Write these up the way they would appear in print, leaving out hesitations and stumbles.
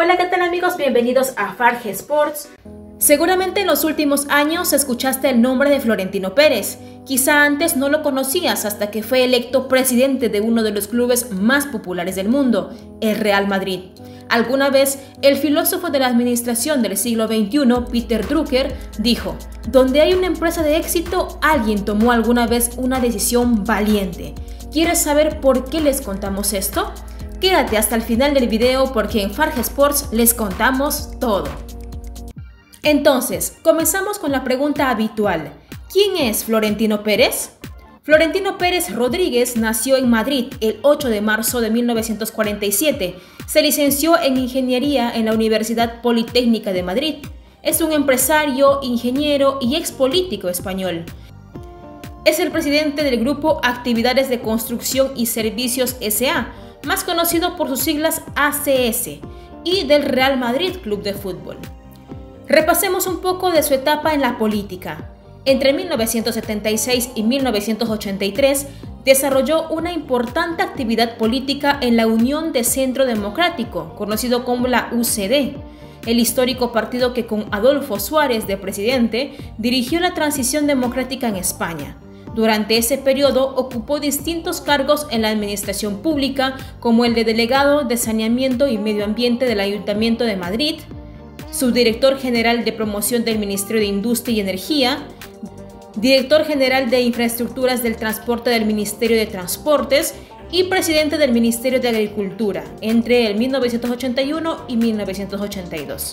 Hola, ¿qué tal amigos? Bienvenidos a Farge Sports. Seguramente en los últimos años escuchaste el nombre de Florentino Pérez. Quizá antes no lo conocías hasta que fue electo presidente de uno de los clubes más populares del mundo, el Real Madrid. Alguna vez, el filósofo de la administración del siglo XXI, Peter Drucker, dijo: donde hay una empresa de éxito, alguien tomó alguna vez una decisión valiente. ¿Quieres saber por qué les contamos esto? Quédate hasta el final del video porque en Farge Sports les contamos todo. Entonces, comenzamos con la pregunta habitual. ¿Quién es Florentino Pérez? Florentino Pérez Rodríguez nació en Madrid el 8 de marzo de 1947. Se licenció en Ingeniería en la Universidad Politécnica de Madrid. Es un empresario, ingeniero y expolítico español. Es el presidente del grupo Actividades de Construcción y Servicios S.A., más conocido por sus siglas ACS, y del Real Madrid Club de Fútbol. Repasemos un poco de su etapa en la política. Entre 1976 y 1983 desarrolló una importante actividad política en la Unión de Centro Democrático, conocido como la UCD, el histórico partido que con Adolfo Suárez de presidente dirigió la transición democrática en España. Durante ese periodo ocupó distintos cargos en la administración pública, como el de delegado de Saneamiento y Medio Ambiente del Ayuntamiento de Madrid, subdirector general de promoción del Ministerio de Industria y Energía, director general de Infraestructuras del Transporte del Ministerio de Transportes y presidente del Ministerio de Agricultura entre el 1981 y 1982.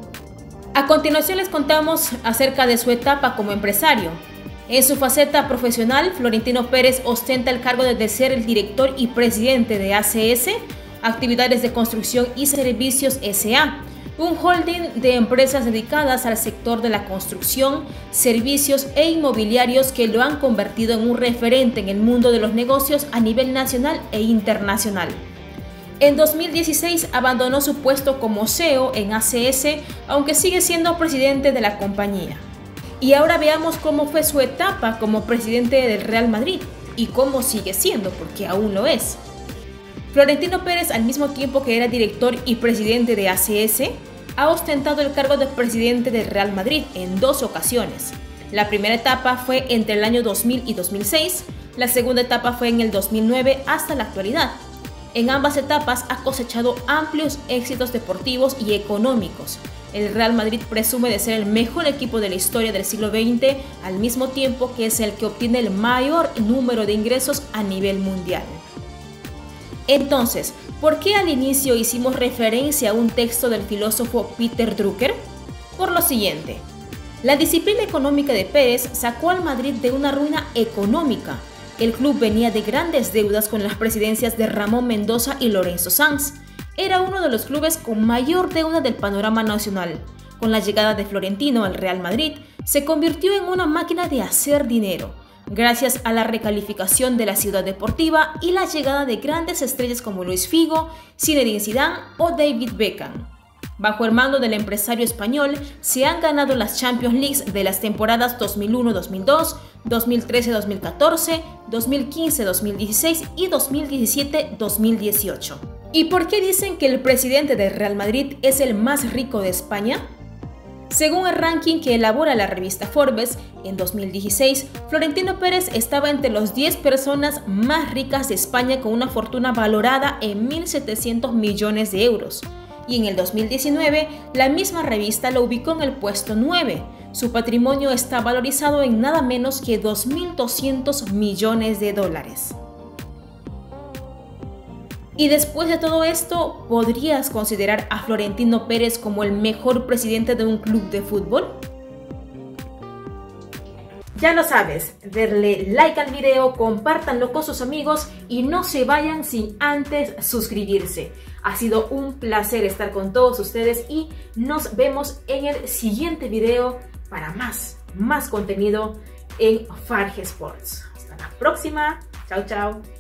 A continuación les contamos acerca de su etapa como empresario. En su faceta profesional, Florentino Pérez ostenta el cargo de ser el director y presidente de ACS, Actividades de Construcción y Servicios S.A., un holding de empresas dedicadas al sector de la construcción, servicios e inmobiliarios que lo han convertido en un referente en el mundo de los negocios a nivel nacional e internacional. En 2016 abandonó su puesto como CEO en ACS, aunque sigue siendo presidente de la compañía. Y ahora veamos cómo fue su etapa como presidente del Real Madrid y cómo sigue siendo, porque aún lo es. Florentino Pérez, al mismo tiempo que era director y presidente de ACS, ha ostentado el cargo de presidente del Real Madrid en 2 ocasiones. La primera etapa fue entre el año 2000 y 2006, la segunda etapa fue en el 2009 hasta la actualidad. En ambas etapas ha cosechado amplios éxitos deportivos y económicos. El Real Madrid presume de ser el mejor equipo de la historia del siglo XX, al mismo tiempo que es el que obtiene el mayor número de ingresos a nivel mundial. Entonces, ¿por qué al inicio hicimos referencia a un texto del filósofo Peter Drucker? Por lo siguiente. La disciplina económica de Pérez sacó al Madrid de una ruina económica. El club venía de grandes deudas con las presidencias de Ramón Mendoza y Lorenzo Sanz. Era uno de los clubes con mayor deuda del panorama nacional. Con la llegada de Florentino al Real Madrid, se convirtió en una máquina de hacer dinero, gracias a la recalificación de la ciudad deportiva y la llegada de grandes estrellas como Luis Figo, Zinedine Zidane o David Beckham. Bajo el mando del empresario español, se han ganado las Champions League de las temporadas 2001-2002, 2013-2014, 2015-2016 y 2017-2018. ¿Y por qué dicen que el presidente del Real Madrid es el más rico de España? Según el ranking que elabora la revista Forbes, en 2016, Florentino Pérez estaba entre las 10 personas más ricas de España con una fortuna valorada en 1.700 millones de euros. Y en el 2019, la misma revista lo ubicó en el puesto 9. Su patrimonio está valorizado en nada menos que 2.200 millones de dólares. Y después de todo esto, ¿podrías considerar a Florentino Pérez como el mejor presidente de un club de fútbol? Ya lo sabes, darle like al video, compártanlo con sus amigos y no se vayan sin antes suscribirse. Ha sido un placer estar con todos ustedes y nos vemos en el siguiente video para más contenido en Farge Sports. Hasta la próxima. Chao, chao.